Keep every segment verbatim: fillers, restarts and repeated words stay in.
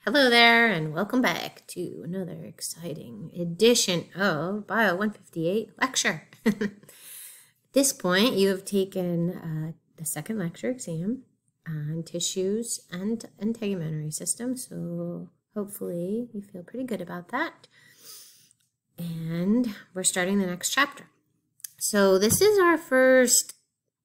Hello there, and welcome back to another exciting edition of Bio one fifty-eight lecture. At this point, you have taken uh, the second lecture exam on tissues and integumentary system, so hopefully you feel pretty good about that. And we're starting the next chapter. So this is our first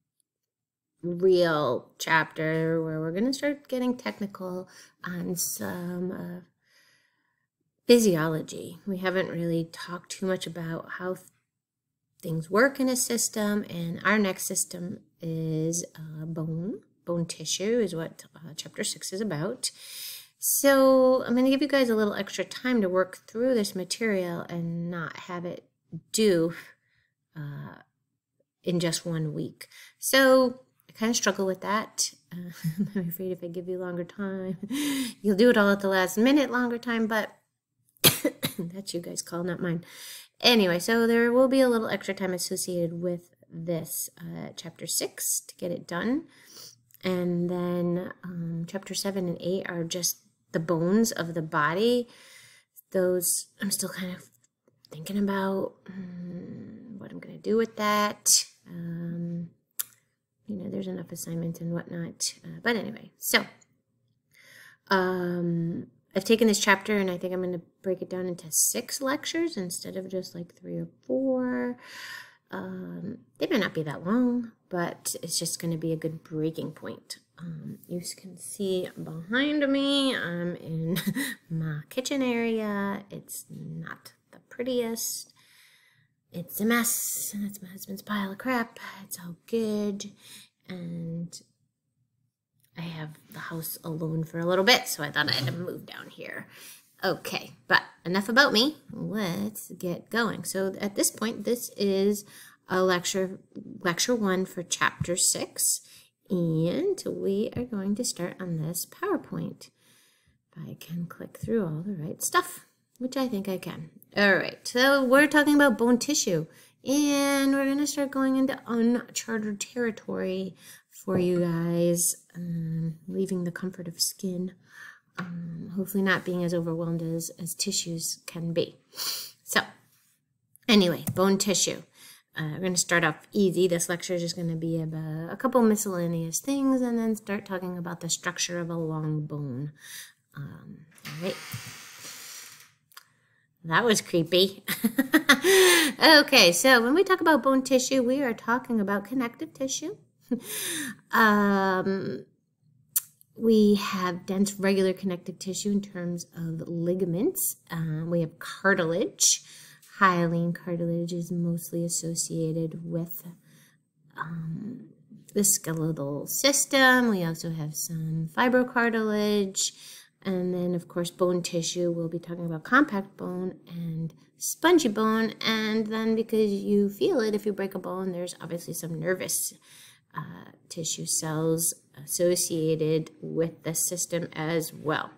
real chapter where we're going to start getting technical on some uh, physiology. We haven't really talked too much about how th things work in a system, and our next system is uh, bone. Bone tissue is what uh, chapter six is about. So I'm going to give you guys a little extra time to work through this material and not have it due uh, in just one week. So kind of struggle with that. Uh, I'm afraid if I give you longer time, you'll do it all at the last minute longer time, but that's you guys' call, not mine. Anyway, so there will be a little extra time associated with this uh, chapter six to get it done. And then um, chapter seven and eight are just the bones of the body. Those I'm still kind of thinking about um, what I'm going to do with that. Um, You know, there's enough assignments and whatnot. Uh, but anyway, so um, I've taken this chapter and I think I'm going to break it down into six lectures instead of just like three or four. Um, they may not be that long, but it's just going to be a good breaking point. Um, you can see behind me, I'm in my kitchen area. It's not the prettiest. It's a mess, and that's my husband's pile of crap. It's all good, and I have the house alone for a little bit, so I thought I had to move down here. Okay, but enough about me. Let's get going. So at this point, this is a lecture, lecture one for chapter six, and we are going to start on this PowerPoint. If I can click through all the right stuff, which I think I can. All right, so we're talking about bone tissue, and we're going to start going into uncharted territory for you guys, um, leaving the comfort of skin, um, hopefully not being as overwhelmed as, as tissues can be. So, anyway, bone tissue. Uh, we're going to start off easy. This lecture is just going to be about a couple miscellaneous things, and then start talking about the structure of a long bone. Um, all right. That was creepy. Okay, so when we talk about bone tissue, we are talking about connective tissue. um, we have dense regular connective tissue in terms of ligaments. Um, we have cartilage. Hyaline cartilage is mostly associated with um, the skeletal system. We also have some fibrocartilage. And then, of course, bone tissue, we'll be talking about compact bone and spongy bone. And then because you feel it, if you break a bone, there's obviously some nervous uh, tissue cells associated with the system as well.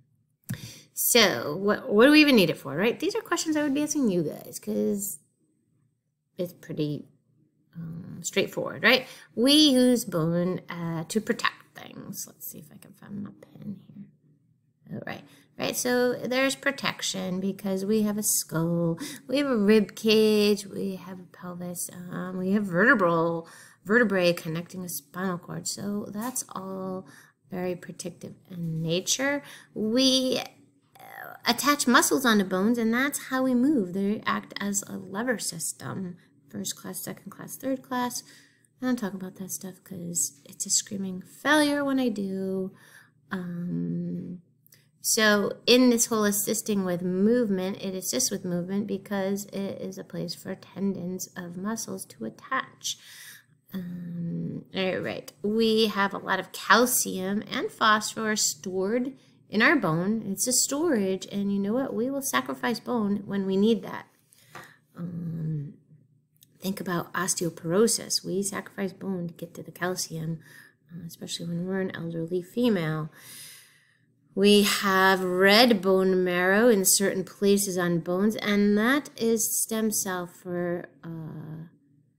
So what, what do we even need it for, right? These are questions I would be asking you guys because it's pretty um, straightforward, right? We use bone uh, to protect things. Let's see if I can find my pen here. All right, right. So there's protection because we have a skull, we have a rib cage, we have a pelvis, um, we have vertebral vertebrae connecting a spinal cord. So that's all very protective in nature. We attach muscles onto bones, and that's how we move. They act as a lever system. First class, second class, third class. I don't talk about that stuff because it's a screaming failure when I do. Um... So in this whole assisting with movement, it assists with movement because it is a place for tendons of muscles to attach. Um, all right, we have a lot of calcium and phosphorus stored in our bone. It's a storage, and you know what? We will sacrifice bone when we need that. Um, think about osteoporosis. We sacrifice bone to get to the calcium, uh, especially when we're an elderly female. We have red bone marrow in certain places on bones, and that is stem cell for uh,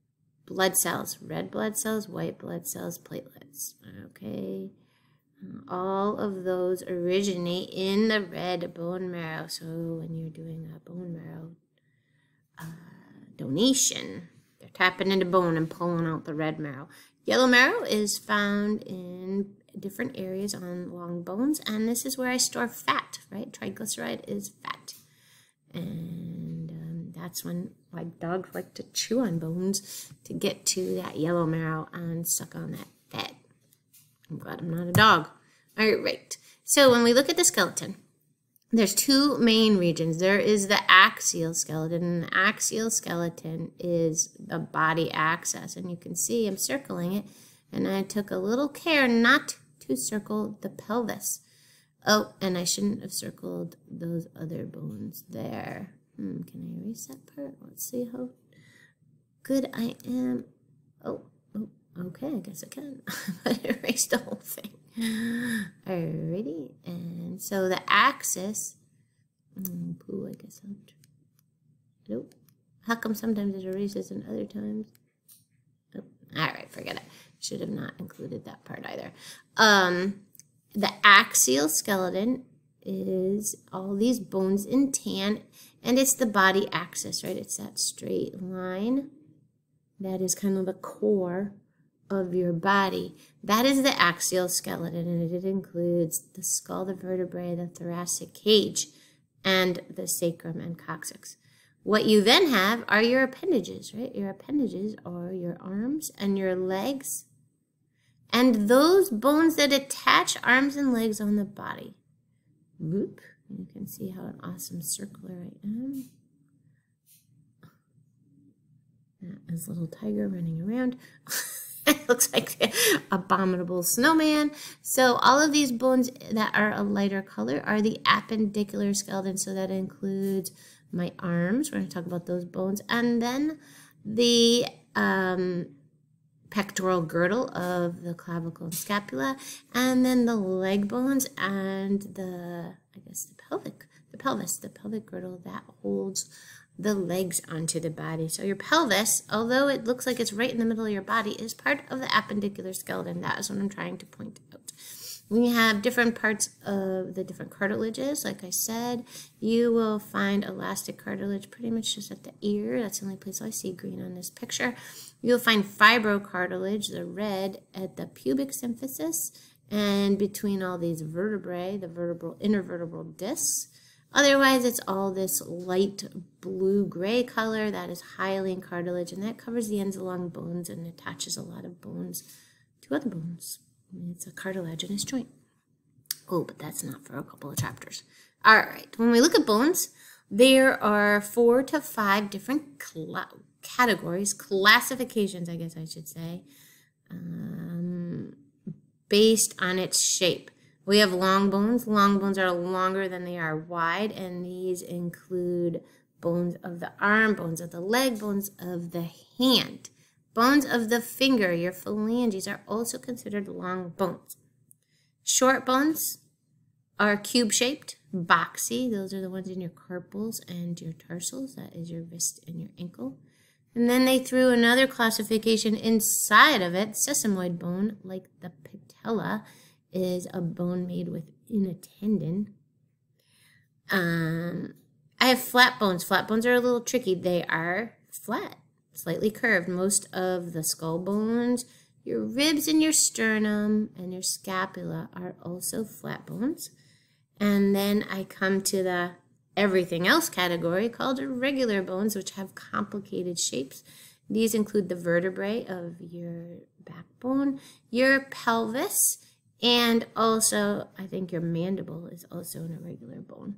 blood cells. Red blood cells, white blood cells, platelets. Okay. all of those originate in the red bone marrow. So when you're doing a bone marrow uh, donation, they're tapping into bone and pulling out the red marrow. Yellow marrow is found in different areas on long bones, and this is where I store fat, right? Triglyceride is fat. And um, that's when like dogs like to chew on bones to get to that yellow marrow and suck on that fat. I'm glad I'm not a dog. All right. So when we look at the skeleton, there's two main regions. There is the axial skeleton, and the axial skeleton is the body axis. And you can see I'm circling it, and I took a little care not to circle the pelvis. Oh, and I shouldn't have circled those other bones there. Hmm, can I erase that part? Let's see how good I am. Oh, oh, okay, I guess I can. I erased the whole thing. Alrighty, and so the axis, oh, poo, I guess I'll, nope. How come sometimes it erases and other times? Oh, alright, forget it. Should have not included that part either. Um, the axial skeleton is all these bones in tan, and it's the body axis, right? It's that straight line. That is kind of the core of your body. That is the axial skeleton, and it includes the skull, the vertebrae, the thoracic cage, and the sacrum and coccyx. What you then have are your appendages, right? Your appendages are your arms and your legs, and those bones that attach arms and legs on the body. Whoop. You can see how an awesome circler I am. That is a little tiger running around. It looks like the abominable snowman. So all of these bones that are a lighter color are the appendicular skeleton. So that includes my arms. We're going to talk about those bones. And then the um, pectoral girdle of the clavicle and scapula. And then the leg bones and the, I guess, the pelvic, the pelvis, the pelvic girdle that holds the legs onto the body. So your pelvis, although it looks like it's right in the middle of your body, is part of the appendicular skeleton. That is what I'm trying to point out. We have different parts of the different cartilages. Like I said, you will find elastic cartilage pretty much just at the ear. That's the only place I see green on this picture. You'll find fibrocartilage, the red, at the pubic symphysis and between all these vertebrae, the vertebral intervertebral discs. Otherwise, it's all this light blue-gray color. That is hyaline cartilage, and that covers the ends along bones and attaches a lot of bones to other bones. It's a cartilaginous joint. Oh, but that's not for a couple of chapters. All right, when we look at bones, there are four to five different categories, classifications, I guess I should say, um, based on its shape. We have long bones. Long bones are longer than they are wide, and these include bones of the arm, bones of the leg, bones of the hand. Bones of the finger, your phalanges, are also considered long bones. Short bones are cube-shaped, boxy. Those are the ones in your carpals and your tarsals. That is your wrist and your ankle. And then they threw another classification inside of it, sesamoid bone, like the patella, is a bone made within a tendon. Um, I have flat bones. Flat bones are a little tricky. They are flat, slightly curved. Most of the skull bones, your ribs and your sternum and your scapula are also flat bones. And then I come to the everything else category called irregular bones, which have complicated shapes. These include the vertebrae of your backbone, your pelvis, and also, I think your mandible is also an irregular bone.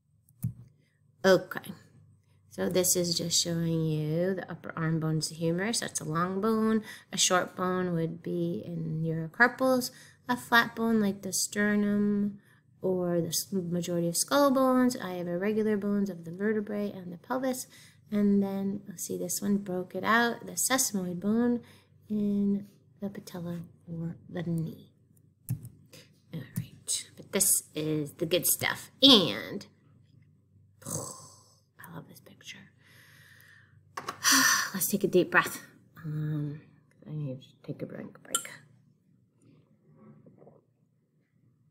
Okay, so this is just showing you the upper arm bone's the humerus. That's a long bone. A short bone would be in your carpals. A flat bone like the sternum or the majority of skull bones. I have irregular bones of the vertebrae and the pelvis. And then, let's see, this one broke it out, the sesamoid bone in the patella or the knee. All right, but this is the good stuff, and oh, I love this picture. Let's take a deep breath. Um, I need to take a drink break.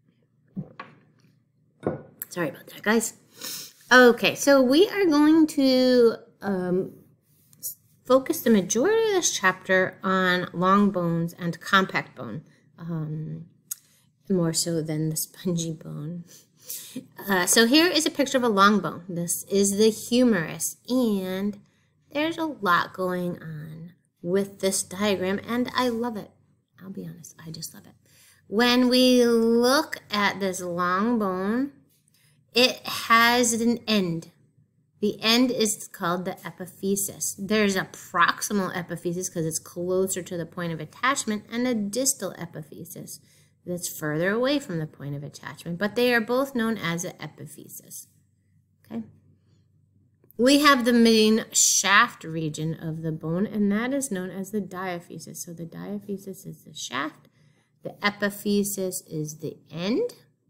Sorry about that, guys. Okay, so we are going to um, focus the majority of this chapter on long bones and compact bone, um, more so than the spongy bone. Uh, so here is a picture of a long bone. This is the humerus, and there's a lot going on with this diagram, and I love it. I'll be honest, I just love it. When we look at this long bone, it has an end. The end is called the epiphysis. There's a proximal epiphysis because it's closer to the point of attachment, and a distal epiphysis that's further away from the point of attachment, but they are both known as an epiphysis. Okay. We have the main shaft region of the bone, and that is known as the diaphysis. So the diaphysis is the shaft, the epiphysis is the end,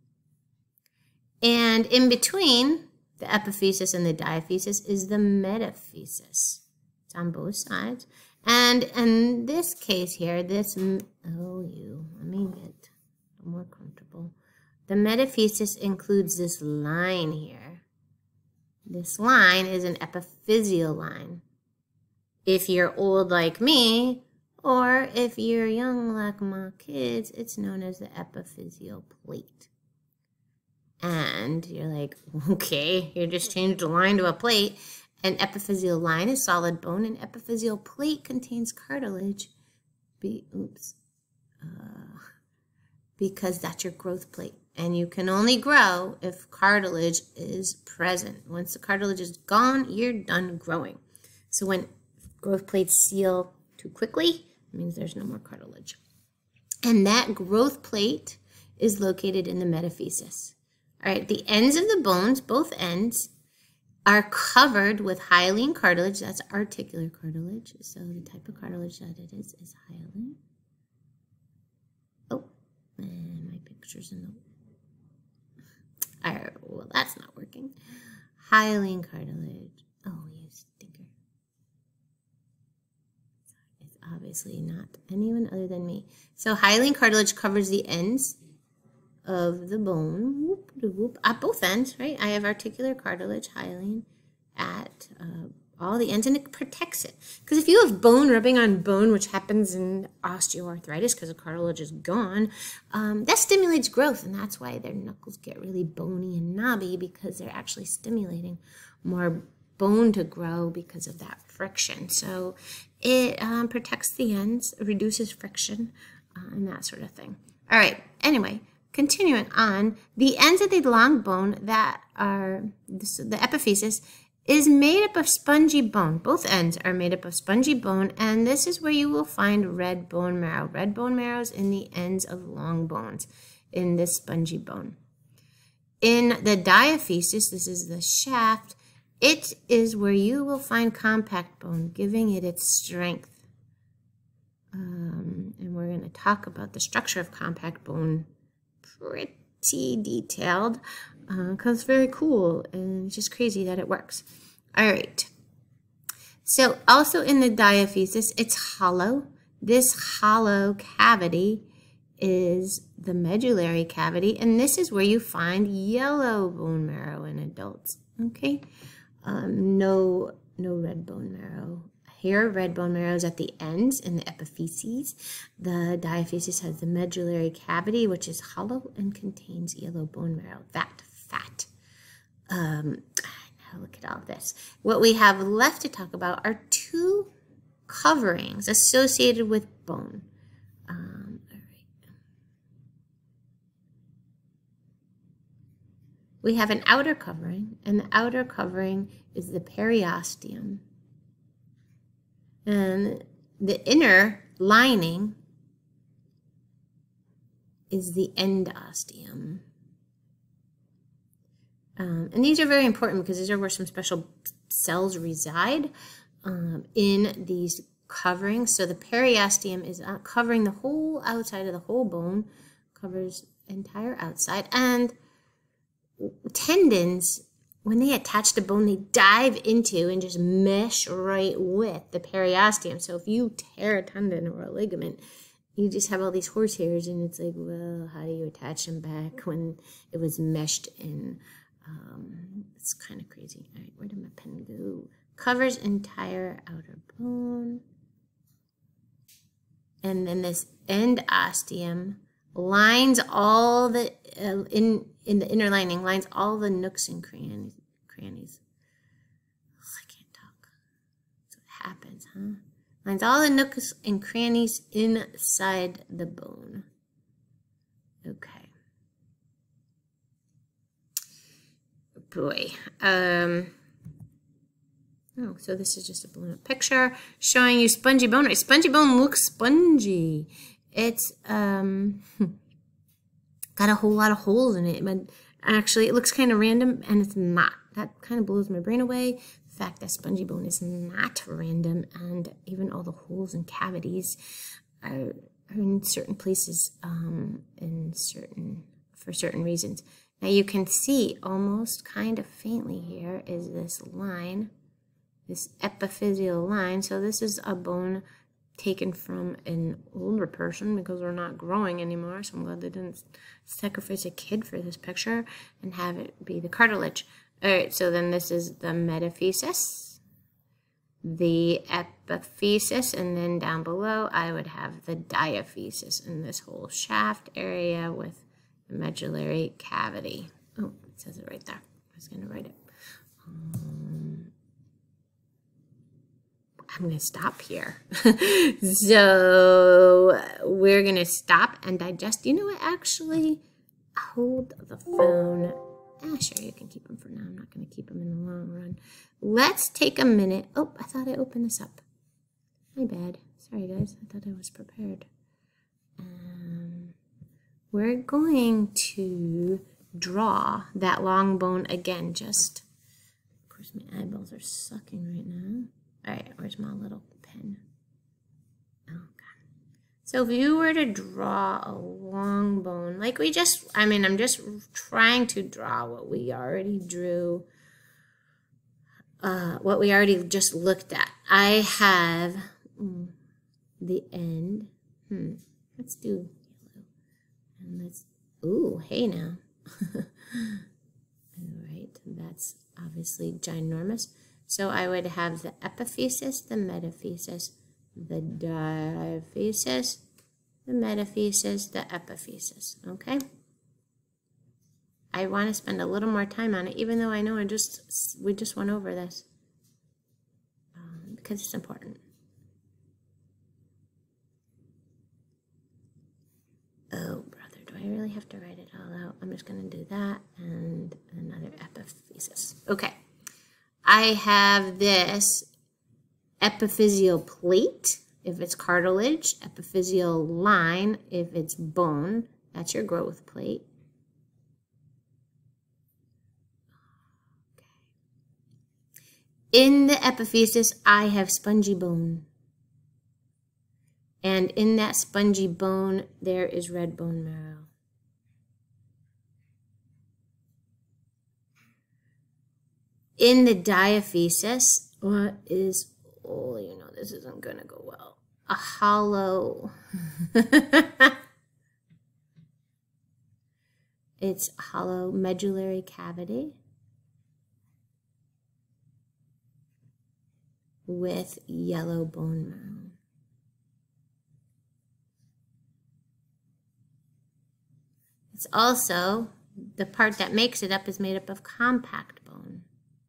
and in between the epiphysis and the diaphysis is the metaphysis. It's on both sides. And in this case here, this, oh, you, let me get more comfortable. The metaphysis includes this line here. This line is an epiphyseal line. If you're old like me, or if you're young like my kids, it's known as the epiphyseal plate. And you're like, okay, you just changed a line to a plate. An epiphyseal line is solid bone. An epiphyseal plate contains cartilage. Be, oops. Uh, because that's your growth plate. And you can only grow if cartilage is present. Once the cartilage is gone, you're done growing. So when growth plates seal too quickly, it means there's no more cartilage. And that growth plate is located in the metaphysis. All right, the ends of the bones, both ends, are covered with hyaline cartilage. That's articular cartilage. So the type of cartilage that it is is hyaline. Oh, and my picture's in the... All right, well, that's not working. Hyaline cartilage. Oh, you stinker. It's obviously not anyone other than me. So hyaline cartilage covers the ends of the bone, whoop, whoop, at both ends, right? I have articular cartilage, hyaline, at uh, all the ends, and it protects it. Because if you have bone rubbing on bone, which happens in osteoarthritis because the cartilage is gone, um, that stimulates growth, and that's why their knuckles get really bony and knobby, because they're actually stimulating more bone to grow because of that friction. So it um, protects the ends, reduces friction, uh, and that sort of thing. All right, anyway. Continuing on, the ends of the long bone that are, the epiphysis, is made up of spongy bone. Both ends are made up of spongy bone, and this is where you will find red bone marrow. Red bone marrow is in the ends of long bones, in this spongy bone. In the diaphysis, this is the shaft, it is where you will find compact bone, giving it its strength. Um, and we're going to talk about the structure of compact bone pretty detailed because uh, it's very cool, and it's just crazy that it works. All right. So also in the diaphysis, it's hollow. This hollow cavity is the medullary cavity, and this is where you find yellow bone marrow in adults. Okay. Um, no, no red bone marrow. Here, red bone marrow is at the ends in the epiphyses. The diaphysis has the medullary cavity, which is hollow and contains yellow bone marrow. That fat. Um, now look at all this. What we have left to talk about are two coverings associated with bone. Um, all right. We have an outer covering, and the outer covering is the periosteum. And the inner lining is the endosteum. Um, and these are very important because these are where some special cells reside um, in these coverings. So the periosteum is uh, covering the whole outside of the whole bone, covers entire outside. And tendons, when they attach to bone, they dive into and just mesh right with the periosteum. So if you tear a tendon or a ligament, you just have all these horsehairs, and it's like, well, how do you attach them back when it was meshed in Um, it's kind of crazy. All right, where did my pen go? Covers entire outer bone. And then this endosteum lines all the, uh, in, in the inner lining, lines all the nooks and crannies. crannies. Oh, I can't talk. That's what happens, huh? Lines all the nooks and crannies inside the bone. Okay. Boy. Um, oh, so this is just a blown up picture showing you spongy bone. Right? Spongy bone looks spongy. It's um, got a whole lot of holes in it, but actually it looks kind of random, and it's not. That kind of blows my brain away. The fact that spongy bone is not random, and even all the holes and cavities are, are in certain places, um, in certain for certain reasons. Now you can see almost kind of faintly here is this line, this epiphyseal line. So this is a bone taken from an older person because we're not growing anymore. So I'm glad they didn't sacrifice a kid for this picture and have it be the cartilage. All right, so then this is the metaphysis, the epiphysis, and then down below I would have the diaphysis in this whole shaft area with the medullary cavity. Oh, it says it right there. I was going to write it. Um, I'm going to stop here. So we're going to stop and digest. You know what? Actually, hold the phone. Ah, sure, you can keep them for now. I'm not going to keep them in the long run. Let's take a minute. Oh, I thought I opened this up. My bad. Sorry, guys. I thought I was prepared. Um... We're going to draw that long bone again, just, of course my eyeballs are sucking right now. All right, where's my little pen? Oh, God. So if you were to draw a long bone, like we just, I mean, I'm just trying to draw what we already drew, uh, what we already just looked at. I have mm, the end. Hmm, let's do And let's, ooh, hey now. All right, that's obviously ginormous. So I would have the epiphysis, the metaphysis, the diaphysis, the metaphysis, the epiphysis, okay? I want to spend a little more time on it, even though I know I just, we just went over this, um, because it's important. Oh, brother, do I really have to write it all out? I'm just going to do that and another epiphysis. Okay. I have this epiphyseal plate, if it's cartilage, epiphyseal line, if it's bone. That's your growth plate. Okay. In the epiphysis, I have spongy bone. And in that spongy bone, there is red bone marrow. In the diaphysis, what is, oh, you know, this isn't going to go well. A hollow. It's hollow medullary cavity with yellow bone marrow. It's also, the part that makes it up is made up of compact bone.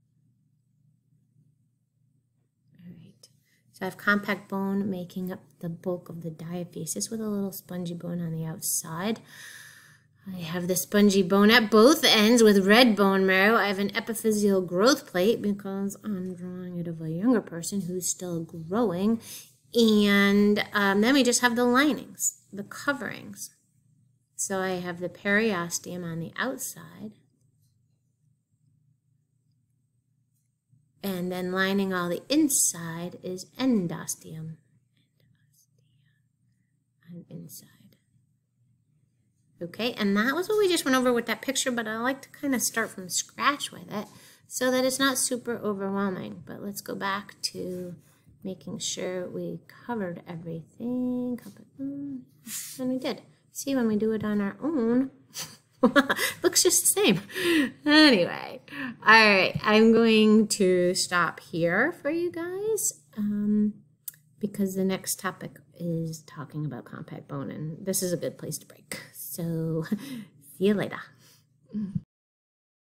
All right. So I have compact bone making up the bulk of the diaphysis with a little spongy bone on the outside. I have the spongy bone at both ends with red bone marrow. I have an epiphyseal growth plate because I'm drawing it of a younger person who's still growing. And um, then we just have the linings, the coverings. So I have the periosteum on the outside, and then lining all the inside is endosteum. Endosteum on inside. Okay, and that was what we just went over with that picture, but I like to kind of start from scratch with it so that it's not super overwhelming. But let's go back to making sure we covered everything. And we did. See, when we do it on our own, Looks just the same. Anyway, all right, I'm going to stop here for you guys um, because the next topic is talking about compact bone, and this is a good place to break. So see you later.